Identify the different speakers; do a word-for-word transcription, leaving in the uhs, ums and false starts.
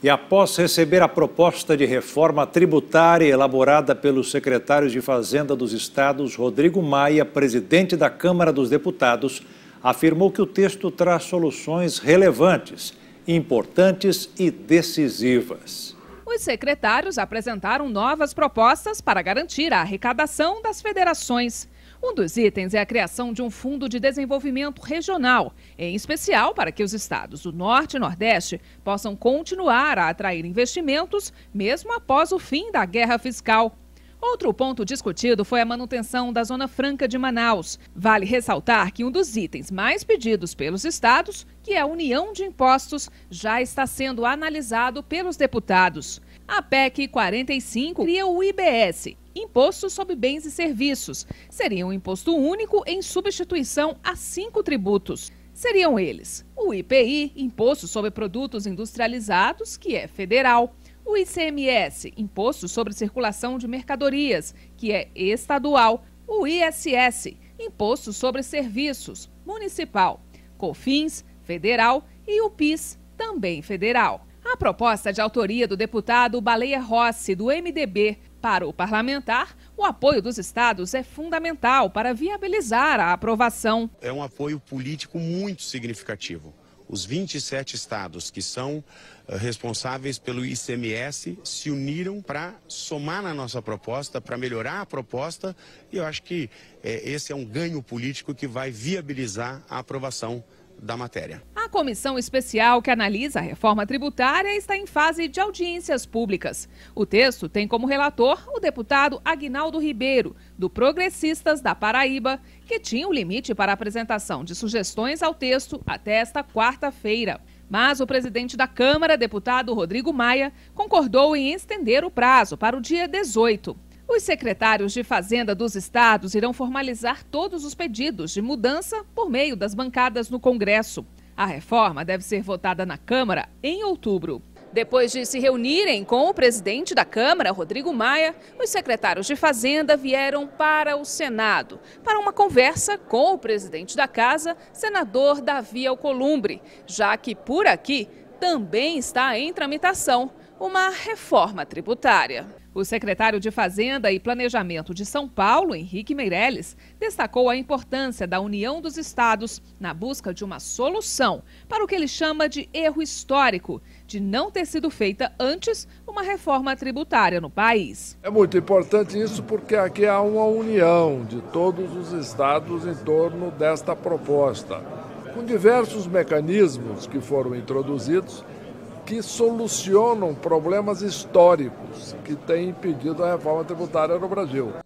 Speaker 1: E após receber a proposta de reforma tributária elaborada pelos secretários de Fazenda dos estados, Rodrigo Maia, presidente da Câmara dos Deputados, afirmou que o texto traz soluções relevantes, importantes e decisivas.
Speaker 2: Os secretários apresentaram novas propostas para garantir a arrecadação das federações. Um dos itens é a criação de um fundo de desenvolvimento regional, em especial para que os estados do Norte e Nordeste possam continuar a atrair investimentos, mesmo após o fim da guerra fiscal. Outro ponto discutido foi a manutenção da Zona Franca de Manaus. Vale ressaltar que um dos itens mais pedidos pelos estados, que é a união de impostos, já está sendo analisado pelos deputados. A P E C quarenta e cinco cria o I B S, Imposto sobre Bens e Serviços. Seria um imposto único em substituição a cinco tributos. Seriam eles o I P I, Imposto sobre Produtos Industrializados, que é federal, o I C M S, Imposto sobre Circulação de Mercadorias, que é estadual, o I S S, Imposto sobre Serviços, municipal, COFINS, federal e o PIS, também federal. A proposta de autoria do deputado Baleia Rossi, do M D B, para o parlamentar, o apoio dos estados é fundamental para viabilizar a aprovação.
Speaker 3: É um apoio político muito significativo. Os vinte e sete estados que são uh, responsáveis pelo I C M S se uniram para somar na nossa proposta, para melhorar a proposta, e eu acho que eh, esse é um ganho político que vai viabilizar a aprovação da matéria.
Speaker 2: A comissão especial que analisa a reforma tributária está em fase de audiências públicas. O texto tem como relator o deputado Aguinaldo Ribeiro, do Progressistas da Paraíba, que tinha o limite para apresentação de sugestões ao texto até esta quarta-feira. Mas o presidente da Câmara, deputado Rodrigo Maia, concordou em estender o prazo para o dia dezoito. Os secretários de Fazenda dos estados irão formalizar todos os pedidos de mudança por meio das bancadas no Congresso. A reforma deve ser votada na Câmara em outubro. Depois de se reunirem com o presidente da Câmara, Rodrigo Maia, os secretários de Fazenda vieram para o Senado para uma conversa com o presidente da Casa, senador Davi Alcolumbre, já que por aqui também está em tramitação uma reforma tributária. O secretário de Fazenda e Planejamento de São Paulo, Henrique Meirelles, destacou a importância da união dos estados na busca de uma solução para o que ele chama de erro histórico, de não ter sido feita antes uma reforma tributária no país.
Speaker 4: É muito importante isso porque aqui há uma união de todos os estados em torno desta proposta, com diversos mecanismos que foram introduzidos que solucionam problemas históricos que têm impedido a reforma tributária no Brasil.